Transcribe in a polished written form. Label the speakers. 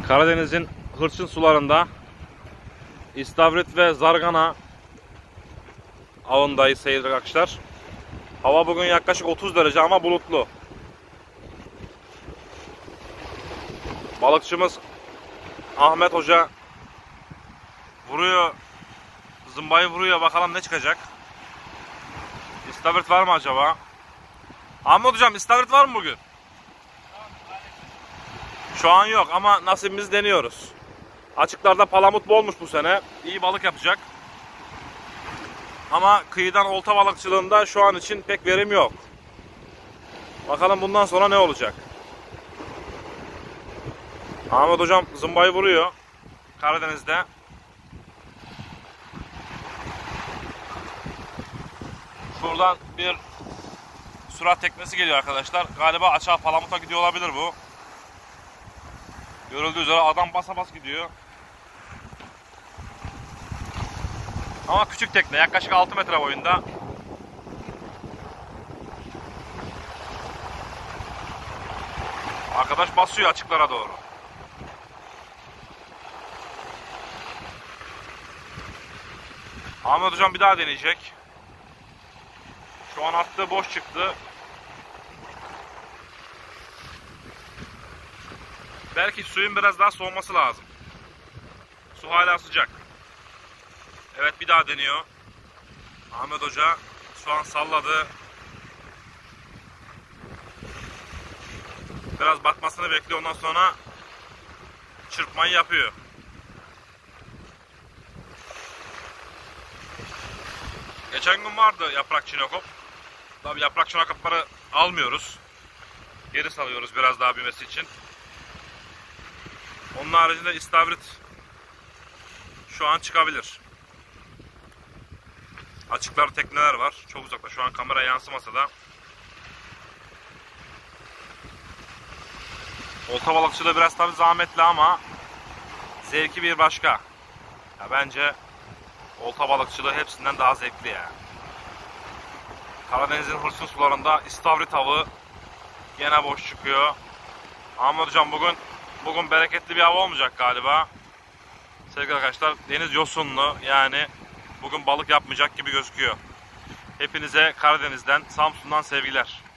Speaker 1: Karadeniz'in hırçın sularında istavrit ve zargana avındayız sevgili arkadaşlar. Hava bugün yaklaşık 30 derece ama bulutlu. Balıkçımız Ahmet Hoca vuruyor, zımbayı vuruyor, bakalım ne çıkacak. İstavrit var mı acaba? Ahmet Hocam, istavrit var mı bugün? Şu an yok ama nasibimizi deniyoruz. Açıklarda palamut bolmuş bu sene. İyi balık yapacak. Ama kıyıdan olta balıkçılığında şu an için pek verim yok. Bakalım bundan sonra ne olacak? Ahmet Hocam zımbayı vuruyor Karadeniz'de. Şuradan bir sürat teknesi geliyor arkadaşlar. Galiba açığa palamuta gidiyor olabilir bu. Görüldüğü üzere adam basa bas gidiyor. Ama küçük tekne, yaklaşık 6 metre boyunda. Arkadaş basıyor açıklara doğru. Ahmet Hocam bir daha deneyecek. Şu an attığı boş çıktı. Belki suyun biraz daha soğuması lazım. Su hala sıcak. Evet, bir daha deniyor. Ahmet Hoca şu an salladı. Biraz batmasını bekliyor, ondan sonra çırpmayı yapıyor. Geçen gün vardı yaprak çinekop. Tabii yaprak çinekopları almıyoruz. Geri salıyoruz biraz daha büyümesi için. Onun haricinde istavrit şu an çıkabilir. Açıklar tekneler var. Çok uzakta. Şu an kamera yansımasa da. Olta balıkçılığı biraz tabii zahmetli ama zevki bir başka. Ya bence olta balıkçılığı hepsinden daha zevkli ya. Karadeniz'in hırçın sularında istavrit avı gene boş çıkıyor. Ahmet Hocam bugün bereketli bir hava olmayacak galiba. Sevgili arkadaşlar, deniz yosunlu, yani bugün balık yapmayacak gibi gözüküyor. Hepinize Karadeniz'den, Samsun'dan sevgiler.